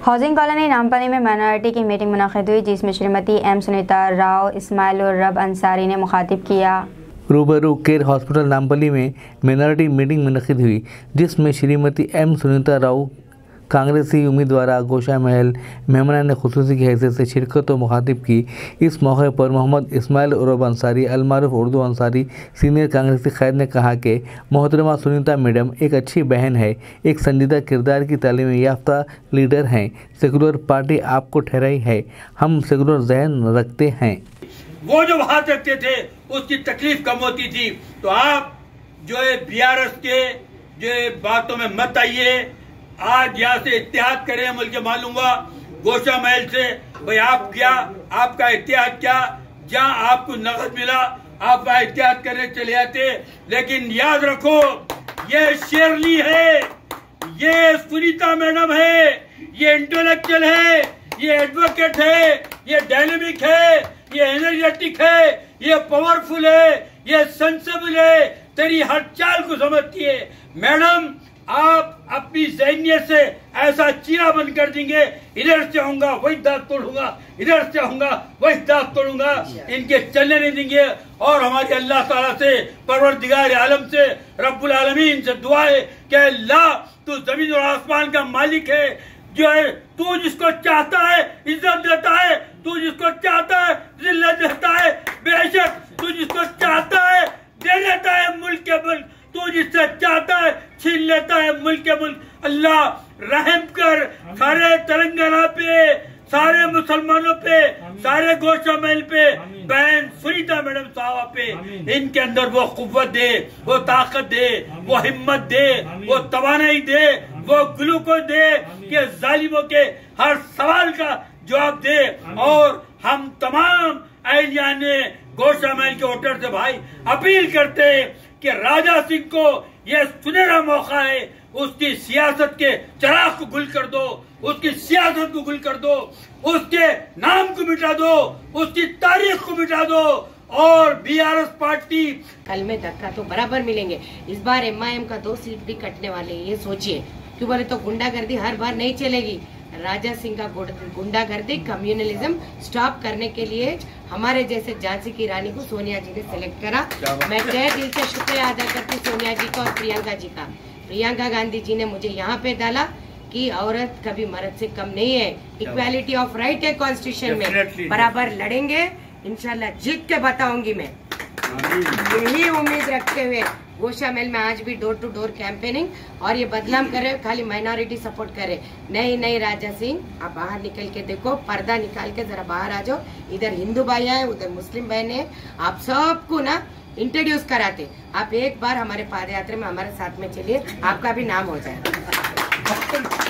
Housing colony Nampally में minority की meeting मुनक़िद हुई, जिसमें श्रीमती एम सुनीता राव, इस्माइलुर रब अंसारी ने मुखातिब किया। रूबरू केयर हॉस्पिटल नामपल्ली में माइनॉरिटी मीटिंग मुनक़िद हुई, जिसमें श्रीमती एम सुनीता राव कांग्रेसी उम्मीदवार गोशा महल मेहमान खुसूसी की हैसियत से शिरकत और मुखातिब की। इस मौके पर मोहम्मद इस्माइल उरब अंसारी अलमारूफ उर्दू अंसारी सीनियर कांग्रेसी क़ैद ने कहा कि मोहतरमा सुनीता मैडम एक अच्छी बहन है, एक संजीदा किरदार की तालीम याफ्ता लीडर हैं। सेकुलर पार्टी आपको ठहराई है, हम सेकुलर जहन रखते हैं। वो जो हाथ रखते थे उसकी तकलीफ कम होती थी। तो आप जो है BRS के जो बातों में मत आइए। आज यहाँ से इत्तेहाद करें, मुझे मालूम हुआ गोशा महल से भाई आप क्या, आपका इत्तेहाद क्या, जहाँ आपको नकद मिला आप वहाँ इत्तेहाद करने चले जाते। लेकिन याद रखो, ये शेरली है, ये सुनीता मैडम है, ये इंटेलेक्चुअल है, ये एडवोकेट है, ये डायनेमिक है, ये एनर्जेटिक है, ये पावरफुल है, ये सेंसिबल है, तेरी हर चाल को समझती है। मैडम आप अपनी ज़हनियत से ऐसा चीरा बंद कर देंगे, इधर से होऊंगा वही दांत तोड़ूंगा, इधर से होऊंगा वही दांत तोड़ूंगा, इनके चलने नहीं देंगे। और हमारे अल्लाह ताला से, परवरदिगार आलम से, रब्बुल आलमीन से दुआ है कि अल्लाह तू जमीन और आसमान का मालिक है, जो है तू जिसको चाहता है इज्जत देता है, तू जिसको चाहता है जिल्लत देता है, बेशक तू जिसको चाहता है दे देता है मुल्क के मुल्क, तू जिससे चाहता है छीन लेता है मुल्क के मुल्क। अल्लाह रहम कर सारे तेलंगाना पे, सारे मुसलमानों पे, सारे गोशा महल पे, बहन सुनीता मैडम साहबा पे, इनके अंदर वो कुव्वत दे, वो ताकत दे, वो हिम्मत दे, वो तवानाई दे, वो ग्लूकोज दे कि जालिमों के हर सवाल का जवाब दे। और हम तमाम अहलियाने गोशा महल के वोटर से भाई अपील करते हैं कि राजा सिंह को यह सुनहरा मौका है, उसकी सियासत के चराग को गुल कर दो, उसकी सियासत को गुल कर दो, उसके नाम को मिटा दो, उसकी तारीख को मिटा दो। और BRS पार्टी कल में धक्का तो बराबर मिलेंगे। इस बार MIM का 2 सीट भी कटने वाले हैं, ये सोचिए। क्यों बोले तो गुंडागर्दी हर बार नहीं चलेगी। राजा सिंह का गुंडागर्दी कम्युनलिज्म स्टॉप करने के लिए हमारे जैसे झांसी की रानी को सोनिया जी ने सिलेक्ट करा। मैं तहे दिल से शुक्रिया अदा करती सोनिया जी का और प्रियंका जी का। प्रियंका गांधी जी ने मुझे यहाँ पे डाला कि औरत कभी मर्द से कम नहीं है, इक्वालिटी ऑफ राइट है कॉन्स्टिट्यूशन में, बराबर लड़ेंगे इंशाल्लाह, जीत के बताऊंगी मैं। यही उम्मीद रखते हुए गोशा महल में आज भी डोर टू डोर कैंपेनिंग, और ये बदनाम करे खाली माइनॉरिटी सपोर्ट करे। नहीं राजा सिंह, आप बाहर निकल के देखो, पर्दा निकाल के जरा बाहर आ जाओ। इधर हिंदू भाई है, उधर मुस्लिम बहन है, आप सबको ना इंट्रोड्यूस कराते। आप एक बार हमारे पाद यात्रा में हमारे साथ में चलिए, आपका भी नाम हो जाए।